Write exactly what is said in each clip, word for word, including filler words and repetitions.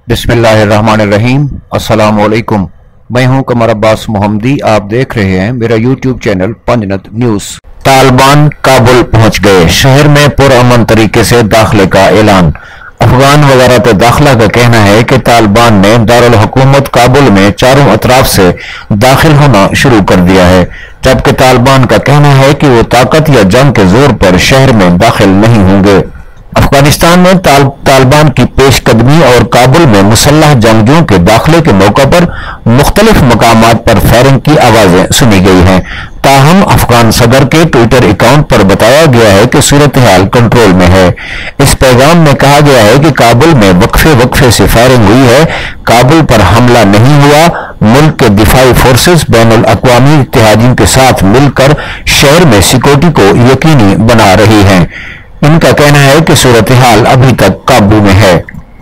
बिस्मिल्लाहिर्रहमानिर्रहीम। अस्सलाम वालेकुम। मैं हूं कमर अब्बास मोहम्मदी। आप देख रहे हैं मेरा यूट्यूब चैनल पंजनत न्यूज। तालिबान काबुल पहुंच गए, शहर में पुरअमन तरीके से दाखिले का ऐलान। अफगान वजारत दाखिला का कहना है कि तालिबान ने दारुल हुकूमत काबुल में चारों अतराफ से दाखिल होना शुरू कर दिया है, जबकि तालिबान का कहना है कि वो ताकत या जंग के जोर पर शहर में दाखिल नहीं होंगे। अफगानिस्तान में ताल, तालिबान की पेशकदमी और काबुल में मुसल्लह जंगियों के दाखिले के मौका पर मुख्तलिफ मकामात पर फायरिंग की आवाजें सुनी गई हैं। ताहम अफगान सदर के ट्विटर अकाउंट पर बताया गया है कि सूरत हाल कंट्रोल में है। इस पैगाम में कहा गया है कि काबुल में वक्फे वक्फे से फायरिंग हुई है, काबुल पर हमला नहीं हुआ। मुल्क के दिफाई फोर्सेस बैनुल अक़वामी इत्तेहादियों के साथ मिलकर शहर में सिक्योरिटी को यकीनी बना रही हैं। इनका कहना है कि सूरत हाल अभी तक काबू में है।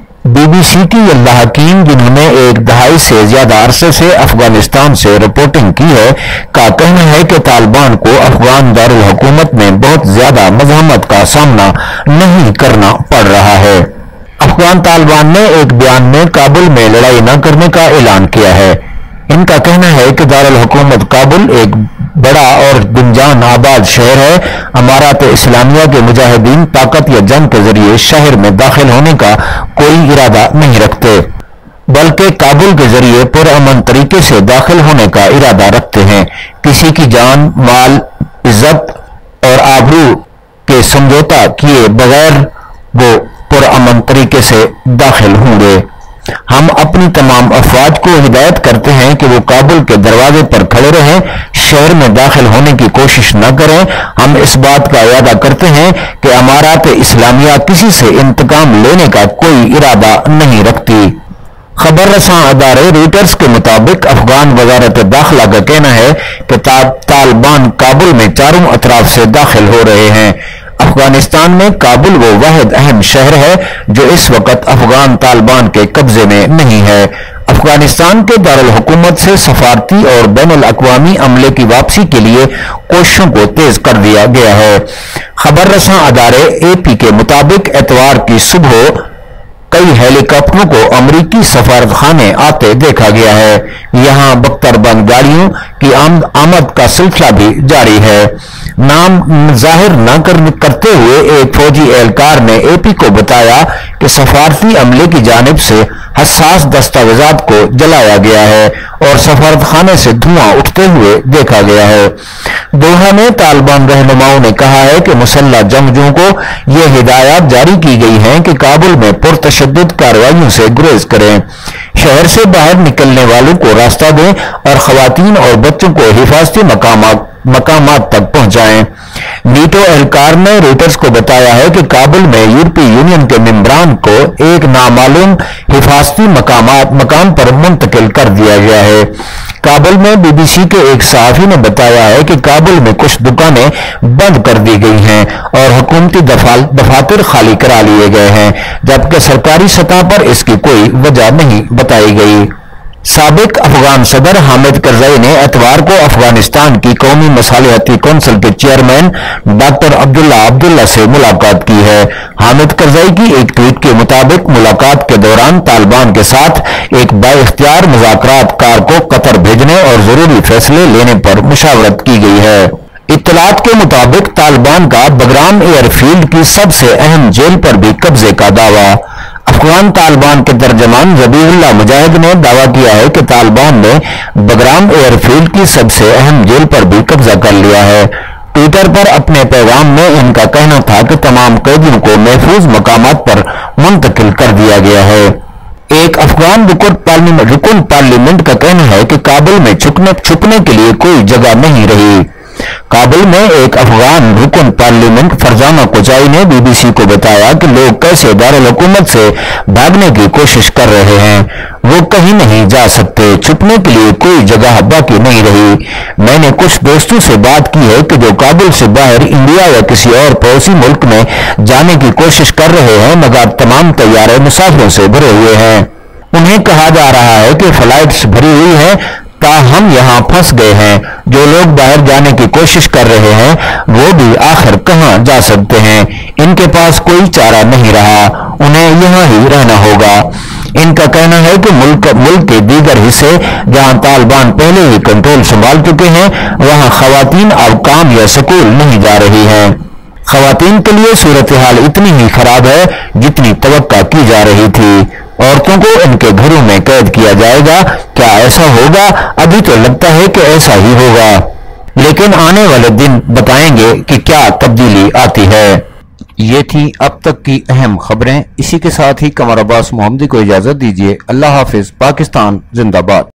बीबीसी की अल्लाह हकीम, जिन्होंने एक दहाई से ज्यादा अरसे से अफगानिस्तान से रिपोर्टिंग की है, का कहना है कि तालिबान को अफगान दारुल हुकूमत में बहुत ज्यादा मज़ाहमत का सामना नहीं करना पड़ रहा है। अफगान तालिबान ने एक बयान में काबुल में लड़ाई न करने का ऐलान किया है। इनका कहना है कि दारुल हुकूमत काबुल एक बड़ा और गुंजान आबाद शहर है। अमारात इस्लामिया के मुजाहिदीन ताकत या जंग के जरिए शहर में दाखिल होने का कोई इरादा नहीं रखते, बल्कि काबुल के जरिए पुरअमन तरीके से दाखिल होने का इरादा रखते हैं। किसी की जान, माल, इज्जत और आबरू के समझौता किए बगैर वो पुरअमन तरीके से दाखिल होंगे। हम अपनी तमाम अफवाज को हिदायत करते हैं कि वो काबुल के दरवाजे पर खड़े रहें, शहर में दाखिल होने की कोशिश न करें। हम इस बात का वादा करते हैं कि अमारात इस्लामिया किसी से इंतकाम लेने का कोई इरादा नहीं रखती। खबर रसां अदारे रॉयटर्स के मुताबिक अफगान वजारत दाखिला का कहना है कि ता, तालिबान काबुल में चारों अतराफ से दाखिल हो रहे हैं। अफगानिस्तान में काबुल वो वाहिद अहम शहर है जो इस वक्त अफगान तालिबान के कब्जे में नहीं है। अफगानिस्तान के दारुल हुकूमत से सफारती और बैनुल अक़वामी अमले की वापसी के लिए कोशिशों को तेज कर दिया गया है। खबर रसां अदारे एपी के मुताबिक एतवार की सुबह कई हेलीकॉप्टरों को अमरीकी सफारत खाने आते देखा गया है। यहाँ बख्तरबंद गाड़ियों की आमद का सिलसिला भी जारी है। नाम जाहिर न कर, करते हुए एक फौजी एहलकार ने एपी को बताया कि सफारती अमले की जानिब से हसास दस्तावेजात को जलाया गया है और सफारत खाने से धुआं उठते हुए देखा गया है। दोहा में तालिबान रहनुमाओं ने कहा है कि मुसल्लह जंगजुओं को यह हिदायत जारी की गई है कि काबुल में पुरतशद्दुद कार्रवाइयों से गुरेज करें, शहर से बाहर निकलने वालों को रास्ता दें और खवातीन और बच्चों को हिफाजती मकामात मकामात तक पहुंचाएं। नीटो एहलकार ने रॉयटर्स को बताया है कि काबुल में यूरोपीय यूनियन के मेंबरान को एक नामालूम हिफाजती मकामात मकाम पर मुंतकिल कर दिया गया है। काबुल में बीबीसी के एक सहाफी ने बताया है कि काबुल में कुछ दुकानें बंद कर दी गई हैं और हुकूमती दफातर खाली करा लिए गए हैं, जबकि सरकारी सतह पर इसकी कोई वजह नहीं बताई गई। साबिक अफगान सदर हामिद करजई ने एतवार को अफगानिस्तान की कौमी मसालियाती कौंसिल के चेयरमैन डॉक्टर अब्दुल्ला अब्दुल्ला से मुलाकात की है। हामिद करजई की एक ट्वीट के मुताबिक मुलाकात के दौरान तालिबान के साथ एक बाइख्तियार मुज़ाकरात कार को कतर भेजने और जरूरी फैसले लेने पर मुशावरत की गई है। इत्तलात के मुताबिक तालिबान का बगराम एयरफील्ड की सबसे अहम जेल पर भी कब्जे का दावा। अफगान तालिबान के तर्जमान ज़बीहुल्लाह मुजाहिद ने दावा किया है कि तालिबान ने बगराम एयरफील्ड की सबसे अहम जेल पर भी कब्जा कर लिया है। ट्विटर पर अपने पैगाम में इनका कहना था कि तमाम कैदियों को महफूज मकामात पर मुंतकिल कर दिया गया है। एक अफगान रुकन पार्लियामेंट रुकन पार्लियामेंट का कहना है कि काबुल में छुपने छुपने के लिए कोई जगह नहीं रही। काबुल में एक अफगान रुकन पार्लियामेंट फरजाना कोचाई ने बीबीसी को बताया कि लोग कैसे दारुल हुकूमत से भागने की कोशिश कर रहे हैं, वो कहीं नहीं जा सकते, छुपने के लिए कोई जगह बाकी नहीं रही। मैंने कुछ दोस्तों से बात की है कि जो काबुल से बाहर इंडिया या किसी और पड़ोसी मुल्क में जाने की कोशिश कर रहे हैं, मगर तमाम तैयारे मुसाफिरों से भरे हुए हैं। उन्हें कहा जा रहा है कि फ्लाइट्स भरी हुई हैं, ताहम तमाम यहाँ फंस गए हैं। जो लोग बाहर जाने की कोशिश कर रहे हैं वो भी आखिर कहाँ जा सकते हैं। इनके पास कोई चारा नहीं रहा, उन्हें यहाँ ही रहना होगा। इनका कहना है कि मुल्क मुल्क के दीगर हिस्से जहां तालिबान पहले ही कंट्रोल संभाल चुके हैं वहां खवातीन अब काम या स्कूल नहीं जा रही हैं। खवातीन के लिए सूरत हाल इतनी ही खराब है जितनी तवक्का की जा रही थी। औरतों को इनके घरों में कैद किया जाएगा। क्या ऐसा होगा? अभी तो लगता है कि ऐसा ही होगा, लेकिन आने वाले दिन बताएंगे कि क्या तब्दीली आती है। ये थी अब तक की अहम खबरें। इसी के साथ ही कमर अब्बास मोहम्मदी को इजाजत दीजिए। अल्लाह हाफिज। पाकिस्तान जिंदाबाद।